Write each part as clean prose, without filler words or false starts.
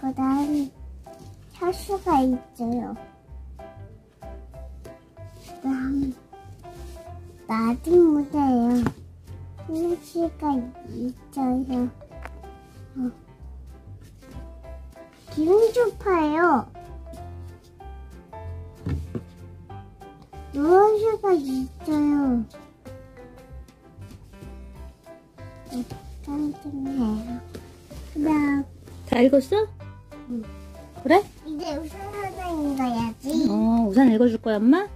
그다음 샤수가 있어요. 그다음 나디 무대요. 휴지가 있어요. 기분 좋아요. 무엇이가 있어요. 깜짝이에요. 그다음 다 읽었어? 응. 그래? 이제 우산 선생님 가야지. 우산 읽어줄 거야, 엄마?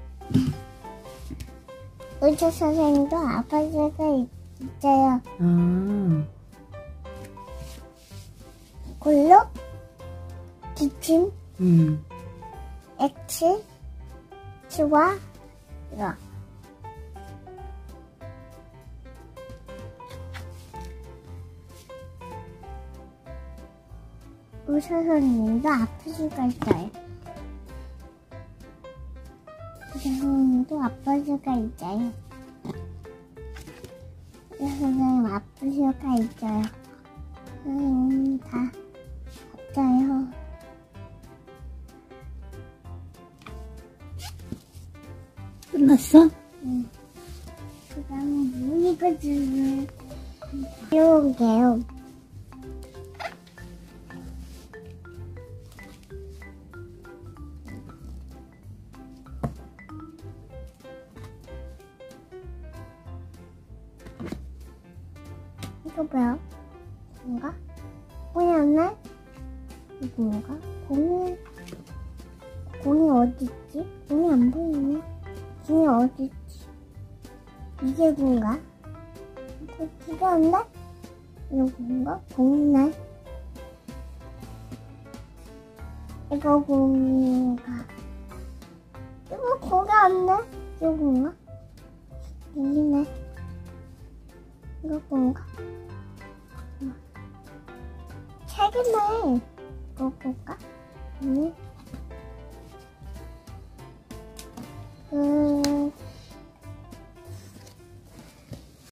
의사 선생님도 아빠가 있어요. 골로 기침, X, 치와, 이거. 의사 선생님도 아플 수가 있어요. 의사 선생님도 아플 수가 있어요. 의사 선생님 아플 수가 있어요. 선생님 다 아파요. 끝났어? 응. 그 다음에 무늬거든. 귀여운 게요. 이거 뭐야? 뭔가? 공이 없네? 이거 뭔가? 공이 어딨지? 공이 안 보이네. 공이 어딨지? 이게 뭔가? 이거 없네? 이거 뭔가? 공이네. 이거 공인가? 이거 공이 없네? 이거 뭔가? 여기네. 이거 뭔가? 책이네. 이거 볼까? 아니.